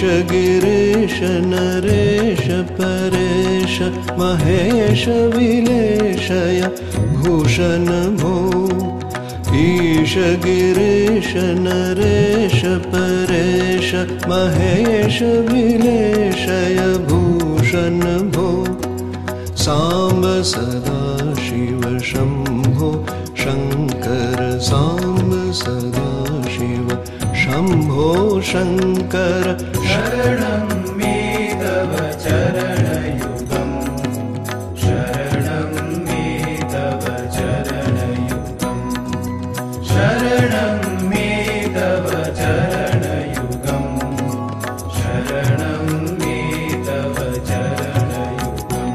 गिरीश नरेश परेश महेश विलेशय भूषण भो। ईश गिरीश नरेश परेश महेश विलेशय भूषण भो। सांब सदा शिव शंभो शंकर सांब सदा शिव शंभो शंकर। शरणं मे तव चरणयुगं शरणं मे तव चरणयुगं शरणं मे तव चरणयुगं शरणं मे तव चरणयुगम्।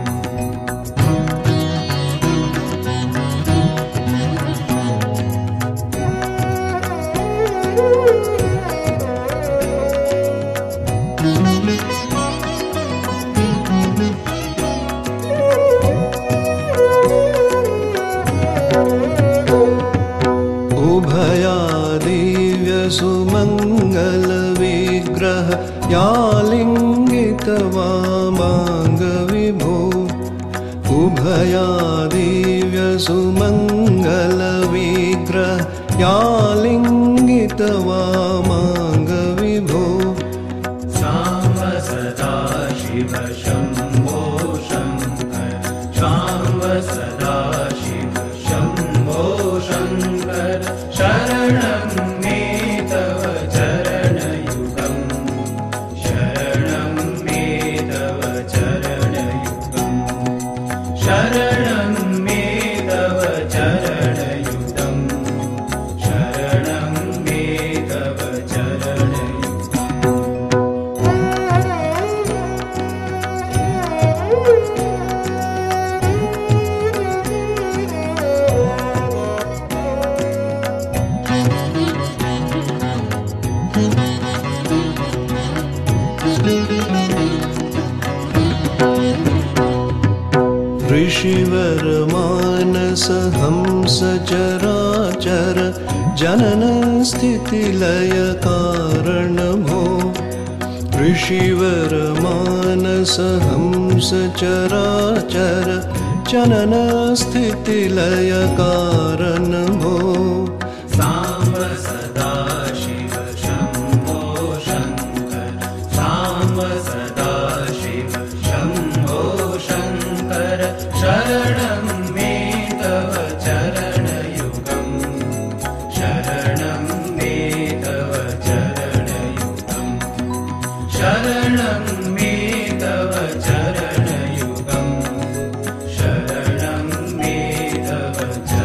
उभया दिव्य सुमंगल विग्रह यालिंगित वामांग विभो। उभया दिव्य सुमंगल विग्रह यालिंगित वामांग विभो। सांब सदा शिव शंभो शंकर सांब सदा शिव शंभो शंकर। शरणं मे तव चरणयुगं शरणं मे तव चरणयुगं शरणं मे तव चरणयुगं शरणं मे तव चरणयुगम्। ऋषिवर मानस हंस चराचर जनन स्थिति लय कारण भो। ऋषिवर मानस हंस चराचर जनन स्थिति लय कारण भो। सांब सदा शिव शंभो शंकर सांब सदा शिव शंभो शंकर। शरणं मे तव चरणयुगं शरणं मे तव चरणयुगं शरणं मे तव चरणयुगं शरणं मे तव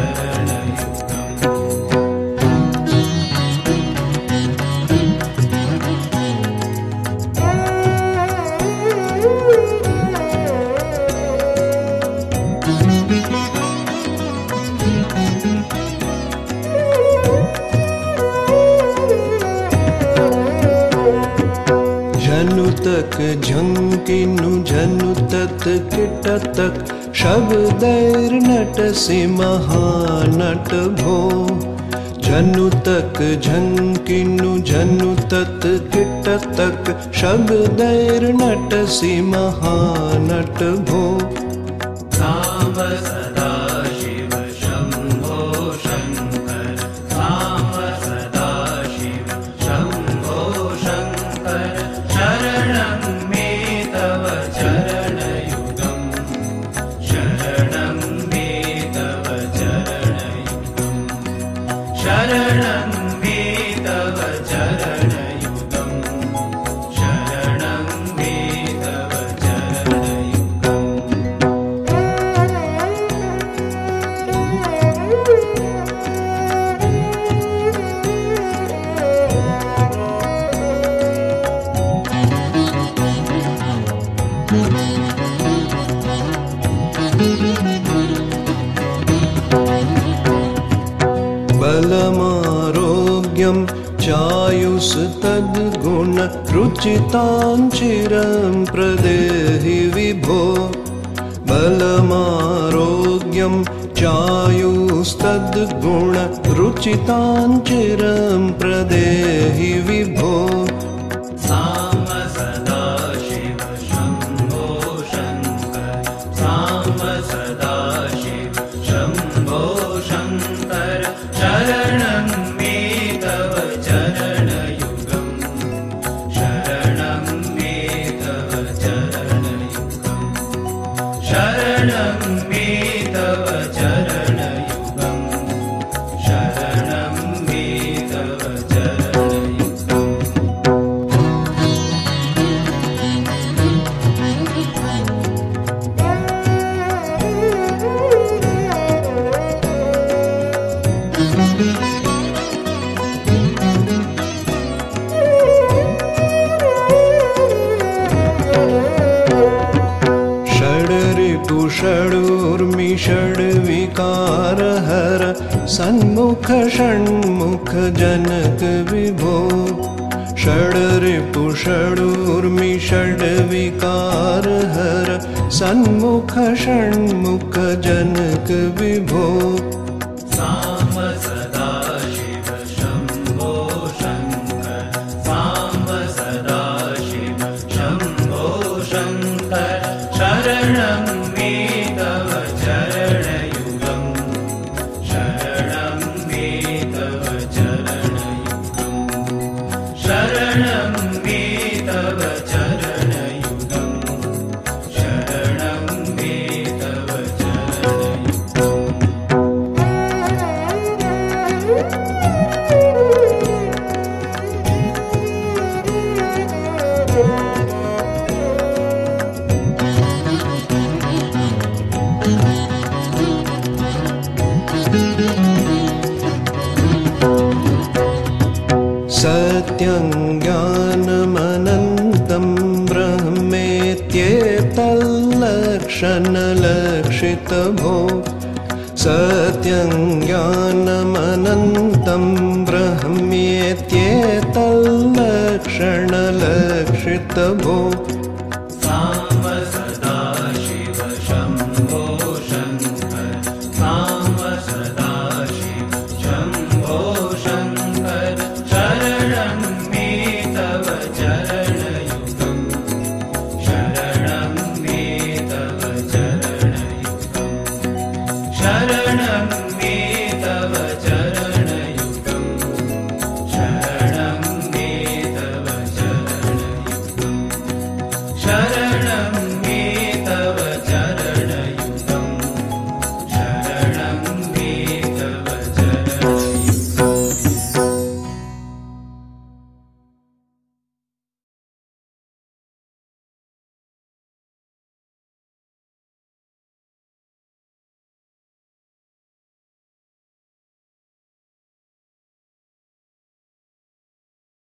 झनुतक झंकिनु झनुतत किटतक शब्दैर नटसि महानट भो। झनुतक झंकिनु झनुतत किटतक शब्दैर नटसि महानट भो। सांब सदा शिव शंभो शंकर सांब सदा शिव शंभो शंकर। शरणं मे तव चरणयुगं शरणं मे तव चरणयुगं शरणं मे तव चरणयुगं शरणं मे तव बलमारोग्यं चायुस् तद्गुण रुचितां चिरं प्रदेहि विभो। बलमारोग्यं चायुस्तद्गुण रुचितां चिरं प्रदेहि विभो। सांब शरणं मे तव चरणयुगं शरणं मे तव चरणयुगम् षडूर्मि षड्विकार हर सन्मुख षण्मुख जनक विभो षडरिपु षडूर्मि षड्विकार हर सन्मुख षण्मुख जनक विभो साम्ब सदा शिव शम्भो शङ्कर साम्ब सदा शिव शम्भो शङ्कर शरणं मे तव चरणयुगं शरणं मे तव चरणयुगं शरणं मे तव चरणयुगं शरणं मे तव चरणयुगम् सत्यं ज्ञानमनन्तं ब्रह्मेत्येतल्लक्षणलक्षितभो सत्यं ज्ञानमनन्तं ब्रह्मेत्येतल्लक्षणलक्षितभो साम्ब सदा शिव शम्भो शङ्कर साम्ब सदा शिव शम्भो शङ्कर शरणं मे तव चरणयुगं शरणं मे तव चरणयुगं शरणं मे तव चरणयुगं शरणं मे तव चरणयुगं शरणं